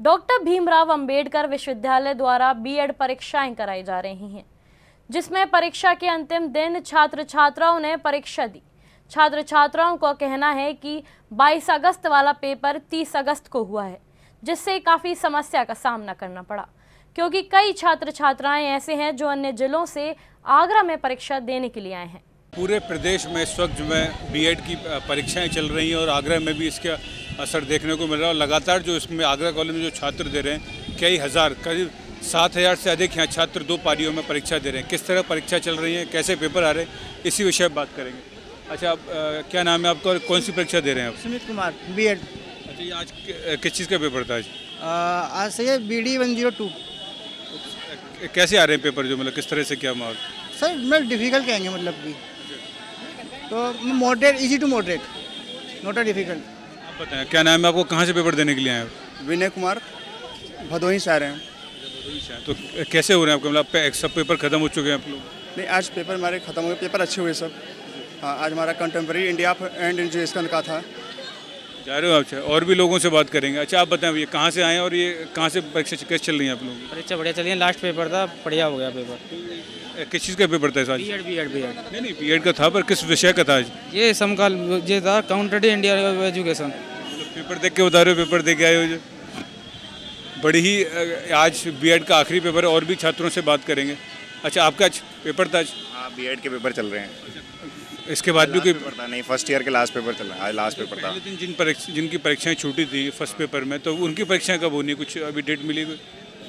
Doctor Bhimrao Ambedkar विश्वविद्यालय द्वारा BEd परीक्षाएं कराई जा रही हैं, जिसमें परीक्षा के अंतिम दिन छात्र छात्राओं ने परीक्षा दी। छात्र छात्राओं का कहना है कि 22 अगस्त वाला पेपर 30 अगस्त को हुआ है, जिससे काफ़ी समस्या का सामना करना पड़ा, क्योंकि कई छात्र छात्राएं ऐसे हैं जो अन्य जिलों से आगरा में परीक्षा देने के लिए आए हैं। पूरे प्रदेश में इस वक्त जो है बीएड की परीक्षाएं चल रही हैं और आगरा में भी इसका असर देखने को मिल रहा है। और लगातार जो इसमें आगरा कॉलेज में जो छात्र दे रहे हैं, कई हज़ार, करीब 7,000 से अधिक यहाँ छात्र 2 पारियों में परीक्षा दे रहे हैं। किस तरह परीक्षा चल रही है, कैसे पेपर आ रहे हैं, इसी विषय में बात करेंगे। अच्छा, आप क्या नाम है आपका और कौन सी परीक्षा दे रहे हैं आप? सुमित कुमार, बीएड। अच्छा, ये आज किस चीज़ का पेपर था? आज से ये BD 102। कैसे आ रहे हैं पेपर, जो मतलब किस तरह से, क्या माहौल? सर मतलब डिफ़िकल्ट कहेंगे, मतलब कि तो moderate, easy to moderate, not a difficult. आप बताएं, क्या नाम है आपको, कहाँ से पेपर देने के लिए आए हैं? विनय कुमार, भदोही से आ रहे हैं। तो कैसे हो रहे हैं आपके, मतलब सब पेपर खत्म हो चुके हैं आप लोग? नहीं, आज पेपर हमारे ख़त्म हो गए, पेपर अच्छे हुए सब। हाँ, आज हमारा कंटेम्प्रेरी इंडिया एंड इंजन का था। जा रहे हो आप? और भी लोगों से बात करेंगे। अच्छा, आप बताएं, ये कहाँ से आए हैं और ये कहाँ से परीक्षा कैसे चल रही है आप लोगों की? परीक्षा बढ़िया चल रही है। लास्ट पेपर था, बढ़िया हो गया पेपर। किस चीज़ का पेपर था आज? बीएड। नहीं, बीएड का था, पर किस विषय का था आज? ये समकाल ये था, काउंटर इंडिया एजुकेशन। पेपर देख के बता रहे हो, पेपर दे के आए हो जो? बड़ी ही आज बीएड का आखिरी पेपर है, और भी छात्रों से बात करेंगे। अच्छा, आपका आज पेपर था आज? हाँ, बीएड के पेपर चल रहे हैं। इसके बाद भी कोई पेपर था? नहीं, फर्स्ट ईयर के लास्ट पेपर चल रहा है, आज लास्ट पेपर था। पहले दिन जिनकी परीक्षाएं छूटी थी फर्स्ट पेपर में, तो उनकी परीक्षाएं कब होनी, कुछ अभी डेट मिली कोई?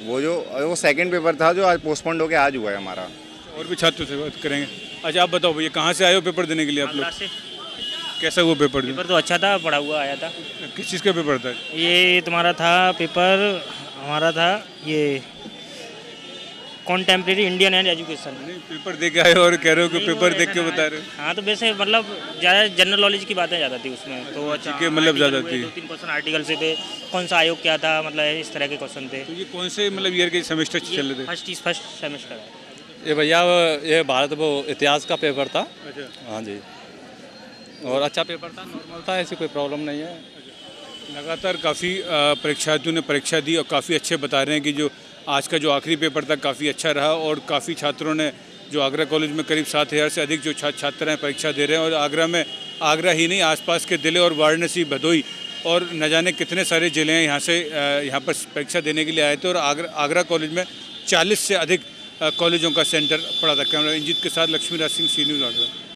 वो सेकंड पेपर था जो आज पोस्टपोन्ड होकर आज हुआ है हमारा। और भी छात्रों से बात करेंगे। अच्छा, आप बताओ भैया, कहाँ से आए हो पेपर देने के लिए आप लोग? कैसा हुआ पेपर? पेपर तो अच्छा था, पढ़ा हुआ आया था। किस चीज़ का पेपर था? ये तुम्हारा था पेपर, हमारा था ये कॉन्टेम्प्रेरी इंडियन एंड एजुकेशन। नहीं, पेपर दे के आए हो और कह रहे हो कि पेपर देख के बता रहे हो? हाँ, तो वैसे मतलब ज़्यादा जनरल नॉलेज की बातें ज़्यादा थी उसमें, तो अच्छा मतलब ज़्यादा थी। 2-3 क्वेश्चन आर्टिकल से थे, कौन सा आयोग क्या था, मतलब इस तरह के क्वेश्चन थे। तो ये कौन से मतलब ईयर के सेमेस्टर चल रहे थे? फर्स्ट सेमेस्टर है ये भैया। ये भारत वो इतिहास का पेपर था। अच्छा। हाँ जी, और अच्छा पेपर था, नॉर्मल था, ऐसी कोई प्रॉब्लम नहीं है। लगातार काफ़ी परीक्षार्थियों ने परीक्षा दी और काफ़ी अच्छे बता रहे हैं कि जो आज का जो आखिरी पेपर था काफ़ी अच्छा रहा। और काफ़ी छात्रों ने, जो आगरा कॉलेज में करीब 7,000 से अधिक जो छात्र हैं परीक्षा दे रहे हैं। और आगरा ही नहीं, आसपास के ज़िले और वाराणसी, भदोही और न जाने कितने सारे ज़िले हैं यहाँ से यहाँ पर परीक्षा देने के लिए आए थे। और आगरा कॉलेज में 40 से अधिक कॉलेजों का सेंटर पड़ा था। कैमरा इंजीत के साथ लक्ष्मी राज सिंह, सी न्यूज़ आगरा।